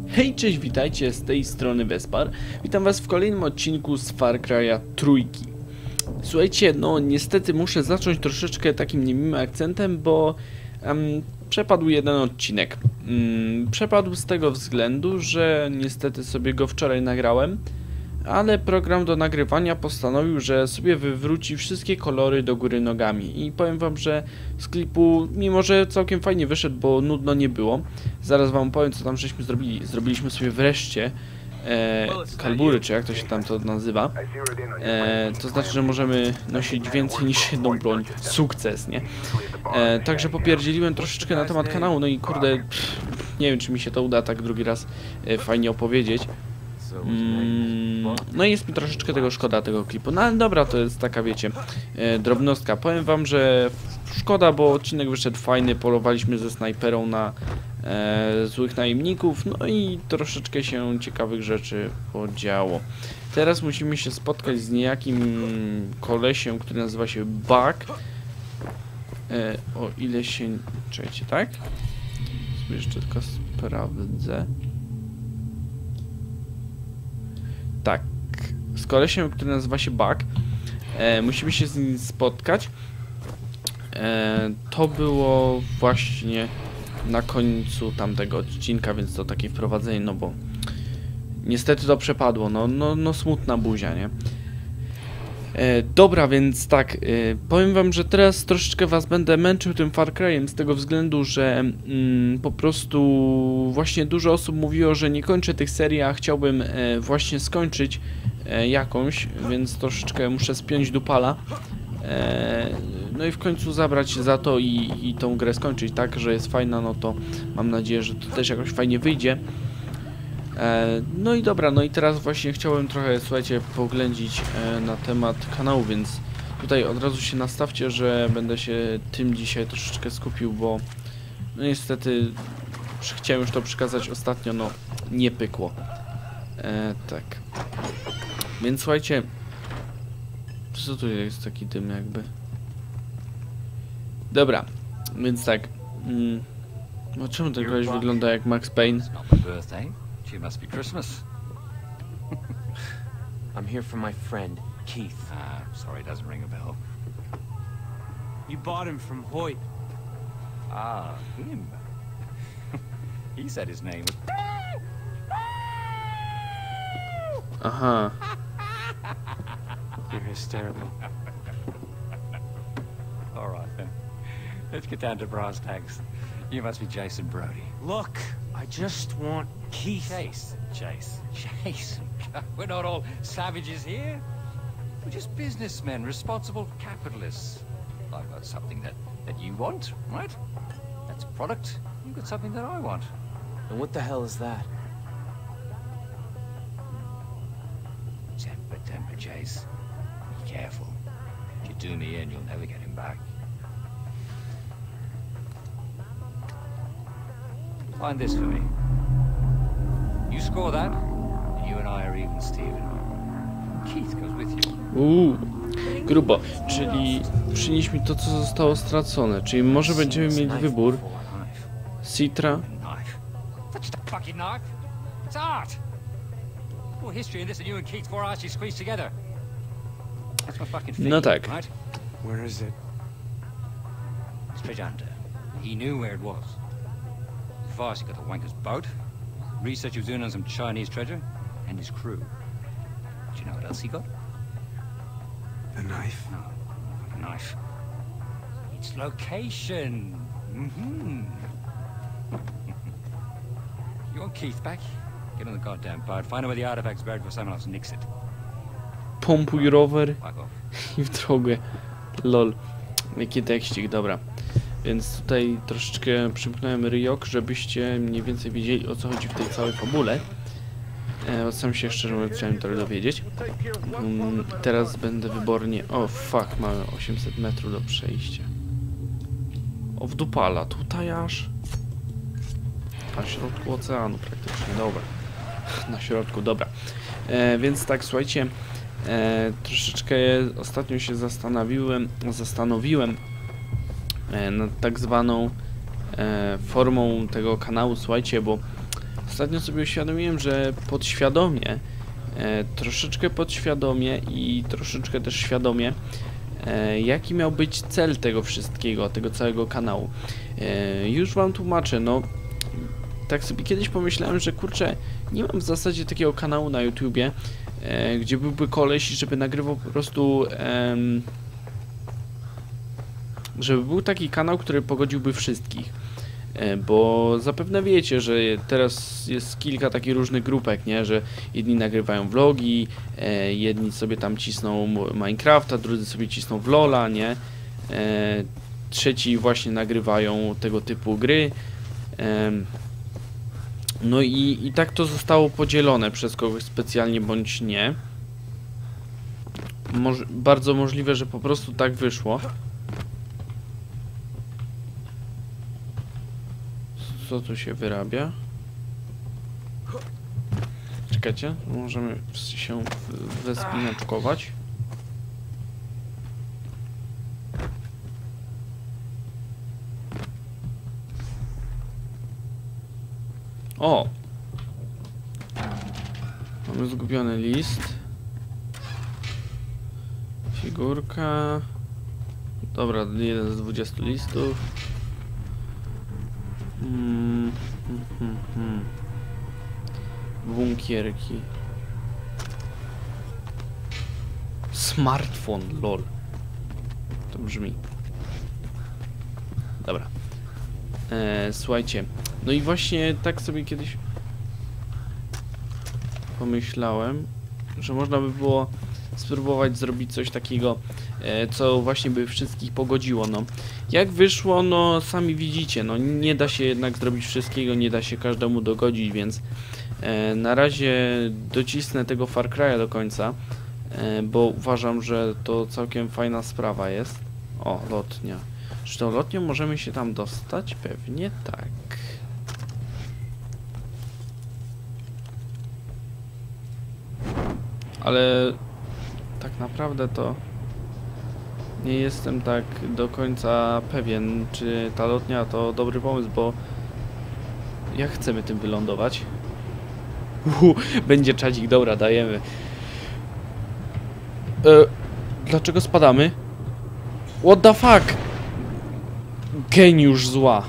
Hej, cześć, witajcie, z tej strony Vespar. Witam was w kolejnym odcinku z Far Cry'a Trójki. Słuchajcie, no niestety muszę zacząć troszeczkę takim niemiłym akcentem, bo przepadł jeden odcinek. Przepadł z tego względu, że niestety sobie go wczoraj nagrałem, ale program do nagrywania postanowił, że sobie wywróci wszystkie kolory do góry nogami. I powiem wam, że z klipu, mimo że całkiem fajnie wyszedł, bo nudno nie było, zaraz wam powiem, co tam żeśmy zrobili. Zrobiliśmy sobie wreszcie kalbury, czy jak to się tam to nazywa. To znaczy, że możemy nosić więcej niż jedną broń. Sukces, nie? Także popierdzieliłem troszeczkę na temat kanału, no i kurde, nie wiem, czy mi się to uda tak drugi raz fajnie opowiedzieć. No i jest mi troszeczkę tego szkoda, tego klipu. No ale dobra, to jest taka, wiecie, drobnostka. Powiem wam, że szkoda, bo odcinek wyszedł fajny. Polowaliśmy ze snajperą na złych najemników. No i troszeczkę się ciekawych rzeczy podziało. Teraz musimy się spotkać z niejakim kolesiem, który nazywa się Bug. O ile się... Czekajcie, tak? Sobie jeszcze tylko sprawdzę. Tak, z kolesiem, który nazywa się Bug. Musimy się z nim spotkać. To było właśnie na końcu tamtego odcinka, więc to takie wprowadzenie, no bo niestety to przepadło, no smutna buzia, nie? Dobra, więc tak, powiem wam, że teraz troszeczkę was będę męczył tym Far Cry'em z tego względu, że po prostu właśnie dużo osób mówiło, że nie kończę tych serii, a chciałbym właśnie skończyć jakąś, więc troszeczkę muszę spiąć dupala. No i w końcu zabrać się za to i tą grę skończyć, tak, że jest fajna, no to mam nadzieję, że to też jakoś fajnie wyjdzie. No i dobra, no i teraz właśnie chciałem trochę, słuchajcie, poględzić na temat kanału, więc tutaj od razu się nastawcie, że będę się tym dzisiaj troszeczkę skupił, bo no niestety chciałem już to przekazać ostatnio, no nie pykło. Tak. Więc słuchajcie, co tu jest taki dym jakby? Dobra, więc tak. No czemu ten koleś wygląda jak Max Payne? It must be Christmas. I'm here for my friend, Keith. Sorry, it doesn't ring a bell. You bought him from Hoyt. Ah, him. He said his name was... Aha. You're hysterical. All right, then. Let's get down to brass tacks. You must be Jason Brody. Look, I just want Keith. Chase. We're not all savages here. We're just businessmen, responsible capitalists. I've got something that you want, right? That's a product. You've got something that I want. And what the hell is that? Temper, Chase. Be careful. If you do me in, you'll never get him back. Find this for me. You score that, and you and I are even, Steven. Keith goes with you. Grubo. Czyli przynieś mi to, co zostało stracone. Czyli może będziemy mieli wybór. Citra. That's just a fucking knife. It's art. More history in this than you and Keith's four arches squeezed together. That's my fucking feet, No tak. right? Where is it? Straight under. He knew where it was. He got the wanker's boat, research he was doing on some Chinese treasure, and his crew. Do you know what else he got? The knife? No, not a knife. Its location. You want Keith back? Get on the goddamn boat, find out where the artifact's buried before someone else nicks it. Pompuj rower Fuck off. i w drogę. Lol. Jaki tekstik, dobra. Więc tutaj troszeczkę przymknąłem ryjok, żebyście mniej więcej wiedzieli, o co chodzi w tej całej fabule. Sam się szczerze mówiąc chciałem trochę dowiedzieć. Teraz będę wybornie... O, fuck, mamy 800 metrów do przejścia. O, w dupala, tutaj aż... Na środku oceanu praktycznie, dobra. Na środku, dobra. Więc tak, słuchajcie, troszeczkę ostatnio się zastanowiłem nad tak zwaną formą tego kanału, słuchajcie, bo Ostatnio sobie uświadomiłem, że podświadomie, troszeczkę podświadomie i troszeczkę też świadomie, jaki miał być cel tego wszystkiego, tego całego kanału. Już wam tłumaczę, no tak sobie kiedyś pomyślałem, że kurczę, nie mam w zasadzie takiego kanału na YouTubie, gdzie byłby koleś, żeby nagrywał po prostu, żeby był taki kanał, który pogodziłby wszystkich. Bo zapewne wiecie, że teraz jest kilka takich różnych grupek, nie? Że jedni nagrywają vlogi, jedni sobie tam cisną Minecrafta, drudzy sobie cisną w LoL'a, nie? Trzeci właśnie nagrywają tego typu gry. No i tak to zostało podzielone przez kogoś specjalnie bądź nie. Bardzo możliwe, że po prostu tak wyszło. Co tu się wyrabia? Czekajcie, możemy się wespinaczkować. O! Mamy zgubiony list. Figurka. Dobra, jeden z 20 listów. Bunkierki. Smartfon, lol. To brzmi. Dobra. Słuchajcie. No i właśnie tak sobie kiedyś pomyślałem, że można by było spróbować zrobić coś takiego, co właśnie by wszystkich pogodziło, no. Jak wyszło, no sami widzicie, no nie da się jednak zrobić wszystkiego, nie da się każdemu dogodzić, więc na razie docisnę tego Far Cry'a do końca, bo uważam, że to całkiem fajna sprawa jest. O, lotnia. Czy tą lotnią możemy się tam dostać? Pewnie tak. Ale tak naprawdę to nie jestem tak do końca pewien, czy ta lotnia to dobry pomysł, bo jak chcemy tym wylądować? Będzie czadzik, dobra, dajemy. Dlaczego spadamy? What the fuck? Geniusz zła.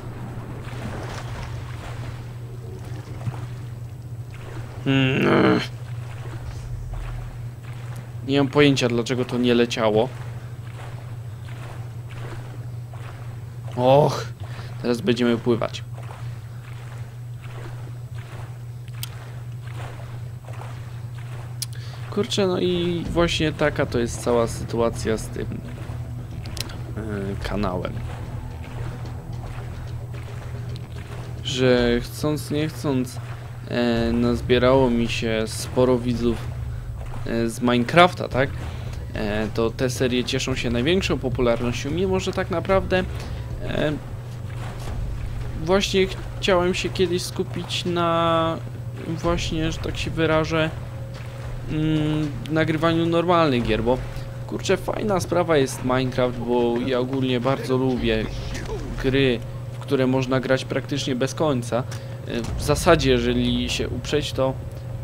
Nie mam pojęcia, dlaczego to nie leciało. Och, teraz będziemy pływać. Kurczę, no i właśnie taka to jest cała sytuacja z tym kanałem. Że chcąc nie chcąc nazbierało mi się sporo widzów z Minecrafta, tak? To te serie cieszą się największą popularnością, mimo że tak naprawdę właśnie chciałem się kiedyś skupić na właśnie, że tak się wyrażę, nagrywaniu normalnych gier, bo kurczę, fajna sprawa jest Minecraft, bo ja ogólnie bardzo lubię gry, w które można grać praktycznie bez końca. W zasadzie, jeżeli się uprzeć, to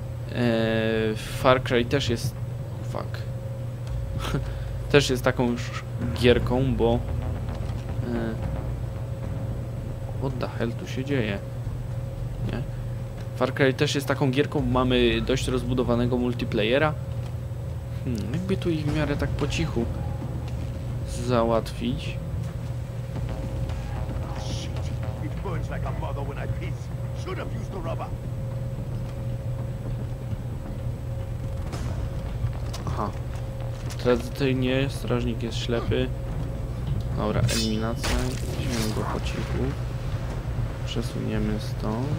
Far Cry też jest... Fuck. Też jest taką już gierką, bo... What the hell tu się dzieje? Nie? Far Cry też jest taką gierką, mamy dość rozbudowanego multiplayera. Jakby tu ich w miarę tak po cichu załatwić. Aha. Tradycyjnie strażnik jest ślepy. Dobra, eliminacja. Weźmiemy go po cichu. Przesuniemy stąd.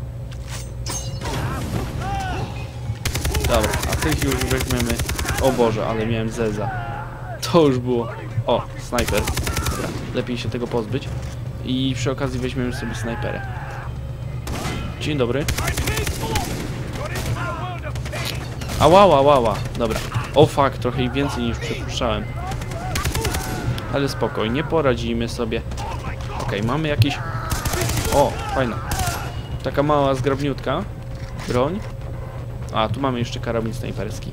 Dobra, a tych już weźmiemy. O Boże, ale miałem zeza. To już było. O, snajper. Dobra, lepiej się tego pozbyć. I przy okazji weźmiemy sobie snajperę. Dzień dobry. Ała. Dobra. O fuck, trochę ich więcej niż przypuszczałem. Ale spokojnie, poradzimy sobie. Okej, mamy jakiś... O, fajna. Taka mała zgrabniutka. broń. A, tu mamy jeszcze karabin snajperski.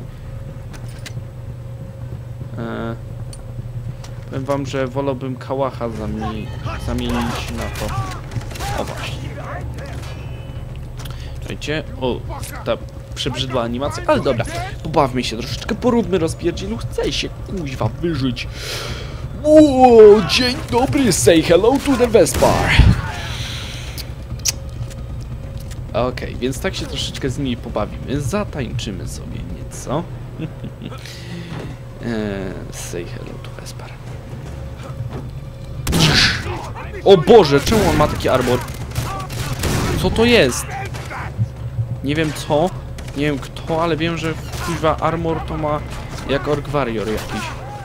Powiem wam, że wolałbym kałacha zamienić na to. O właśnie. Słuchajcie, o, ta przebrzydła animacja, ale dobra, pobawmy się troszeczkę, poróbmy rozpierdzielu, chcę się kuźwa wyżyć. O, dzień dobry, say hello to the Vespar. Okej, więc tak się troszeczkę z nimi pobawimy, zatańczymy sobie nieco. Say hello to Vespar. O Boże, czemu on ma taki armor? Co to jest? Nie wiem co, nie wiem kto, ale wiem, że kuźwa armor to ma jak Orc Warrior jakiś.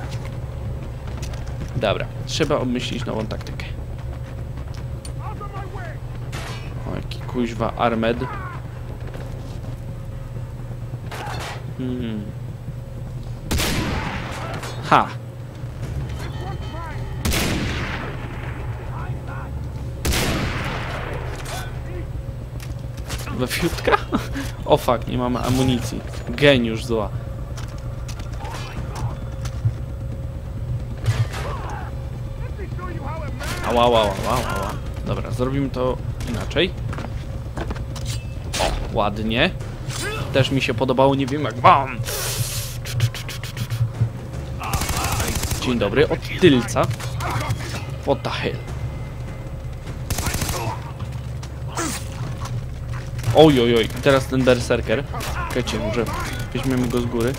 Dobra, trzeba obmyślić nową taktykę. O, jaki kuźwa armed. Ha! We fiutka? O fuck, nie mamy amunicji. Geniusz zła. Ała, ała, ała, ała. Dobra, zrobimy to inaczej. O, ładnie. Też mi się podobało, nie wiem jak wam. Dzień dobry, od tylca. What the hell? Oj, oj, oj, teraz ten berserker. Czekajcie, może weźmiemy go z góry.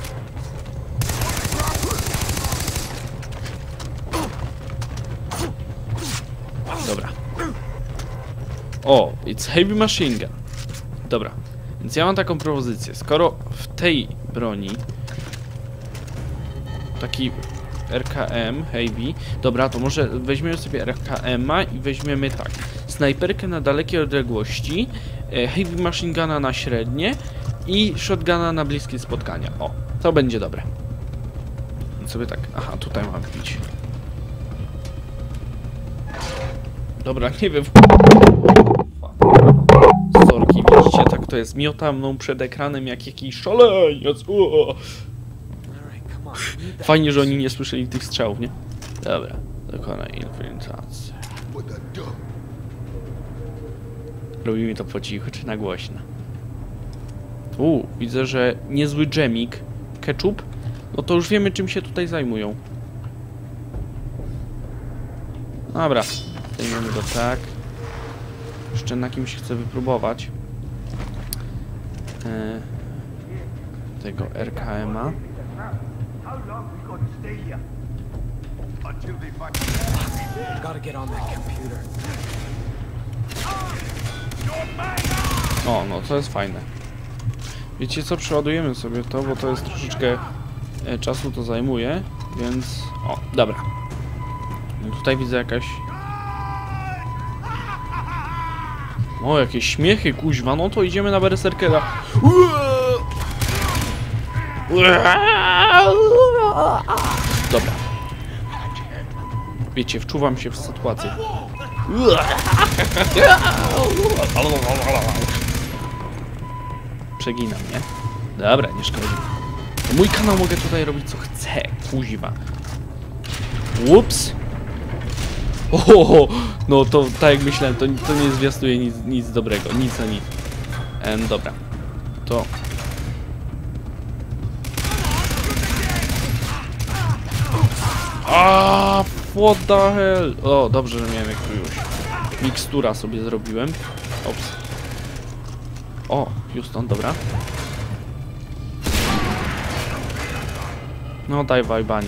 Dobra. O, it's heavy machine gun. Dobra, więc ja mam taką propozycję. Skoro w tej broni taki RKM, heavy, dobra, to może weźmiemy sobie RKM-a i weźmiemy tak. Snajperkę na dalekie odległości, heavy machine guna na średnie i shotguna na bliskie spotkania. O, to będzie dobre. Więc sobie tak, aha, tutaj mam bić. Dobra, nie wiem. Sorki, widzicie, tak to jest. Miota mną przed ekranem jak jakiś szaleniec. Fajnie, że oni nie słyszeli tych strzałów, nie? Dobra, dokonaj infiltracji. Robimy to po cichu czy na głośno? Widzę, że niezły dżemik. Ketchup? No to już wiemy, czym się tutaj zajmują. Dobra, zdejmiemy go tak. Jeszcze na kimś chcę wypróbować tego RKM-a. O, no to jest fajne. Wiecie co, przeładujemy sobie to, bo to jest troszeczkę czasu to zajmuje, więc... O, dobra. Tutaj widzę jakaś... O, jakieś śmiechy, kuźwa, no to idziemy na berserkera. Dobra. Wiecie, wczuwam się w sytuację. Przeginam, nie? Dobra, nie szkodzi. Mój kanał, mogę tutaj robić co chcę, kuźwa. Ups. Oho, no to tak jak myślałem, to nie zwiastuje nic dobrego, nic a nic. Dobra, to... What the hell? O, dobrze, że miałem jak tu już. Mikstura sobie zrobiłem. Ops. O, Houston, dobra. No daj wajbanie.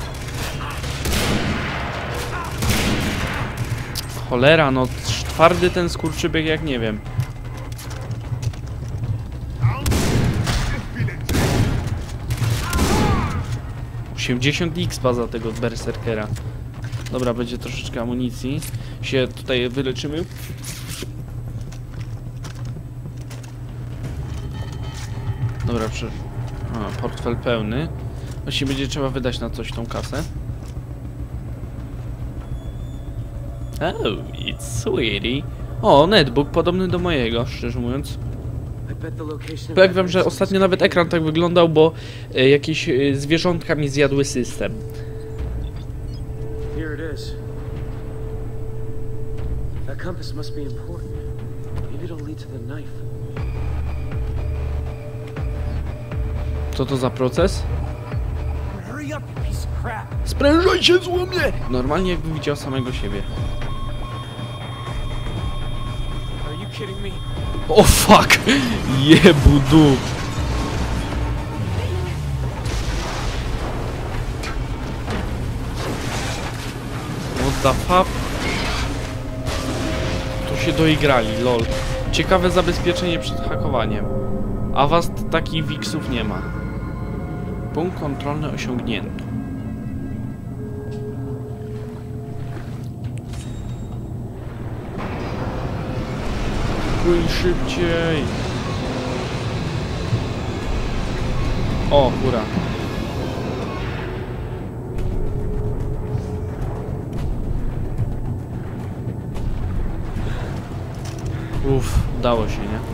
Cholera, no twardy ten skurczybyk jak nie wiem. $80 za tego berserkera. Dobra, będzie troszeczkę amunicji. Się tutaj wyleczymy. Dobra, portfel pełny. Właśnie będzie trzeba wydać na coś tą kasę. Oh, it's sweetie. O, netbook podobny do mojego, szczerze mówiąc. Powiem wam, że ostatnio nawet ekran tak wyglądał, bo jakieś zwierzątka mi zjadły system. Here it is. That compass must be important. Maybe it'll lead to the knife. Co to za proces? Hurry up, you piece of crap! Sprężaj się, złomie! Normalnie jakbym widział samego siebie. Are you kidding me? O fuck! Jebudu! What the fuck? Tu się doigrali, lol. Ciekawe zabezpieczenie przed hakowaniem. A was takich wiksów nie ma. Punkt kontrolny osiągnięty. Płyń szybciej. O, hura. Uff, udało się, nie?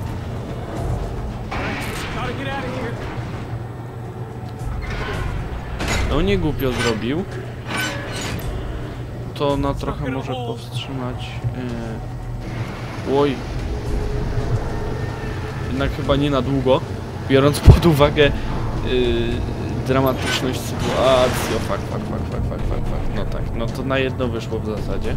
Gotta get out of here. No nie głupio zrobił. To na trochę może powstrzymać. Oj. Jednak chyba nie na długo, biorąc pod uwagę dramatyczność sytuacji. O fuck. No tak, no to na jedno wyszło w zasadzie.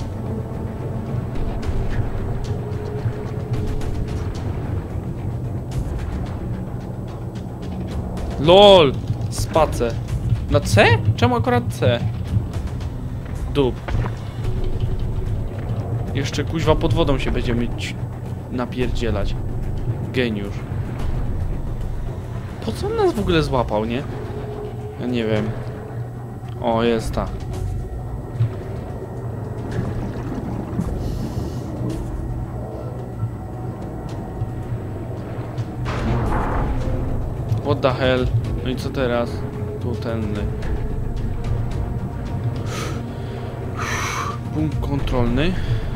LOL! Space. Na C? Czemu akurat C? Dup. Jeszcze kuźwa pod wodą się będziemy napierdzielać. Geniusz. Po co on nas w ogóle złapał, nie? Ja nie wiem. O, jest ta. What the hell? No i co teraz? Tu tenny. Punkt kontrolny.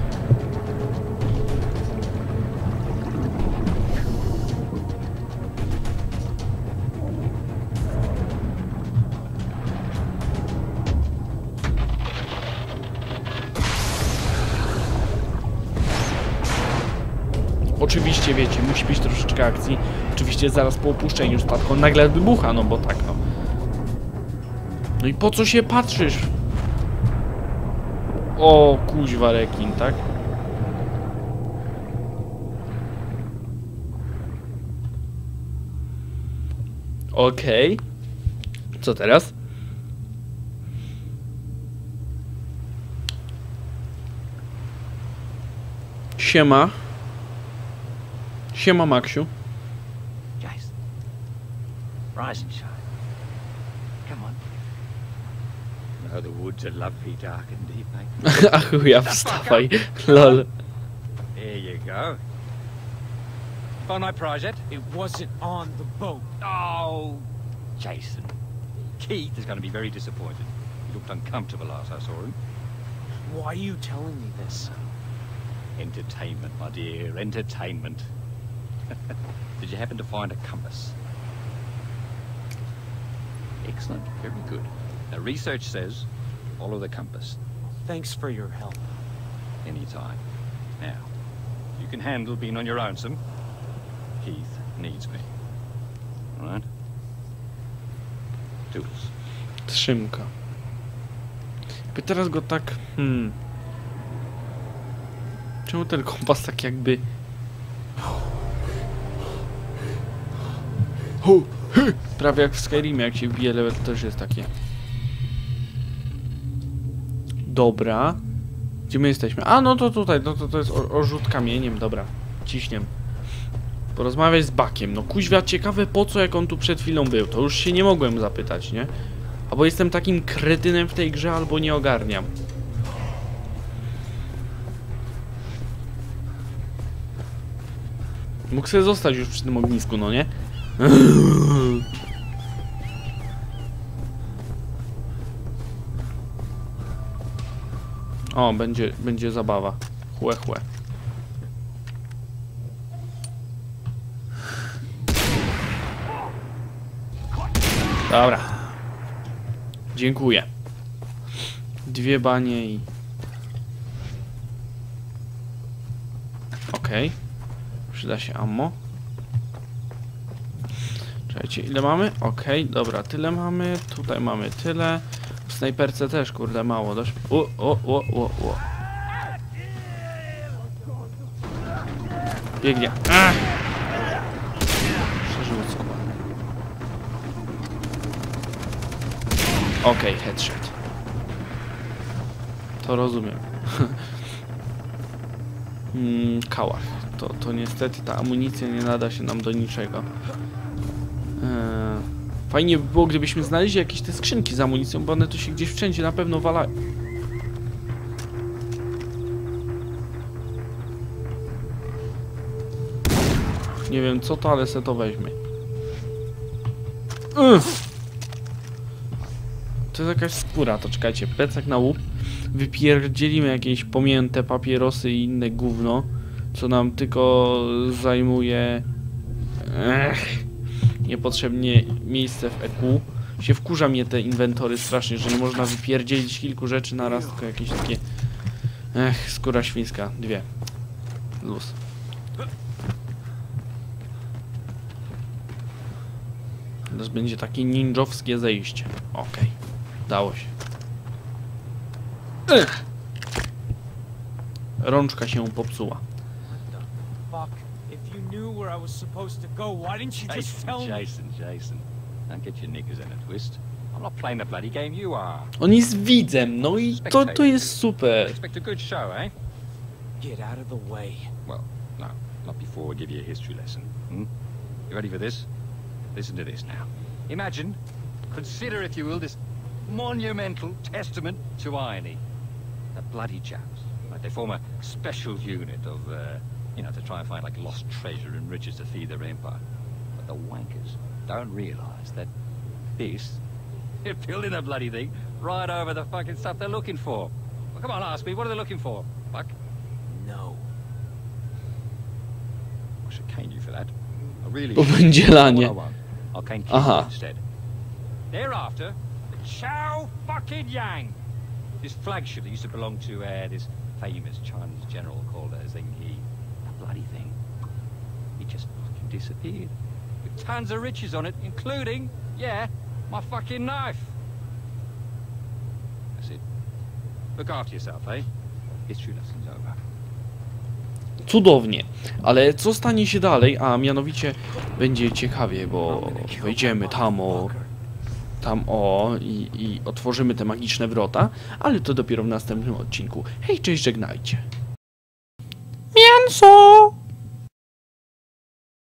Oczywiście, wiecie, musi być troszeczkę akcji. Oczywiście zaraz po opuszczeniu statku on nagle wybucha, no bo tak, no. No i po co się patrzysz? O, kuźwa rekin, tak? Okej. Co teraz? Siema. Siema, Maksiu. Jason. Rise and shine. Come on. No, the woods are lovely, dark and deep, mate. A chuja, wstawaj. Lol. There you go. Find my prize yet? It wasn't on the boat. Oh, Jason. Keith is going to be very disappointed. He looked uncomfortable last I saw him. Why are you telling me this? Entertainment, my dear, entertainment. Did you happen to find a compass? Excellent, very good. Now, research says follow the compass. Thanks for your help. Anytime. Now, you can handle being on your own, Sam. Keith needs me. All right? Toodles. Trzymka. By teraz go tak... Czemu ten kompas tak jakby... Prawie jak w Skyrimie, jak się wbije level, to też jest takie. Dobra. Gdzie my jesteśmy? A, no to tutaj, no to jest orzut kamieniem, dobra. Ciśniem. Porozmawiać z Buckiem. No kuźwa, ciekawe po co, jak on tu przed chwilą był. To już się nie mogłem zapytać, nie? Albo jestem takim kretynem w tej grze, albo nie ogarniam. Mógł sobie zostać już przy tym ognisku, no nie? O, będzie zabawa. Chłe. Dobra. Dziękuję. 2 banie i... Okej. Przyda się ammo. Czekajcie, ile mamy? Okej, dobra, tyle mamy. Tutaj mamy tyle. W snajperce też, kurde, mało. Dość... O. Biegnie. Przeżył skład. Okej, headshot. To rozumiem. Kałach. To niestety ta amunicja nie nada się nam do niczego. Fajnie by było, gdybyśmy znaleźli jakieś te skrzynki z amunicją, bo one tu się gdzieś wszędzie na pewno walają. Nie wiem co to, ale se to weźmie. To jest jakaś skóra, to czekajcie, plecak na łup. Wypierdzielimy jakieś pominięte papierosy i inne gówno, co nam tylko zajmuje niepotrzebnie miejsce w EQ. Się wkurza mnie te inwentory strasznie, że nie można wypierdzielić kilku rzeczy na raz, tylko jakieś takie... skóra świńska, 2. Luz. Teraz będzie takie ninjowskie zejście. Okej. Dało się. Rączka się popsuła. Fuck. If you knew where I was supposed to go, why didn't you just tell me? Jason. Don't get your knickers in a twist. I'm not playing the bloody game you are. On jest widzem, no i to jest super. Expect a good show, eh? Get out of the way. Well, no, not before we give you a history lesson. You ready for this? Listen to this now. Imagine, consider if you will, this monumental testament to irony. The bloody chaps, like they form a special unit of, to try and find like lost treasure and riches to feed their empire. But the wankers don't realise that they're building a bloody thing right over the fucking stuff they're looking for. Well, come on, ask me, what are they looking for? Fuck. No. I should cane you for that. I really Bo should. będzie lanie. I'll cane Aha. you instead. Thereafter, the Chow fucking Yang. This flagship that used to belong to this famous Chinese general called Zheng He. That bloody thing. He just fucking disappeared. With tons of riches on it, including, my fucking knife. That's it. Look after yourself, eh? History lesson's over. Cudownie, ale co stanie się dalej? A mianowicie będzie ciekawie, bo wejdziemy tam i otworzymy te magiczne wrota, ale to dopiero w następnym odcinku. Hej, cześć, żegnajcie. Mięso!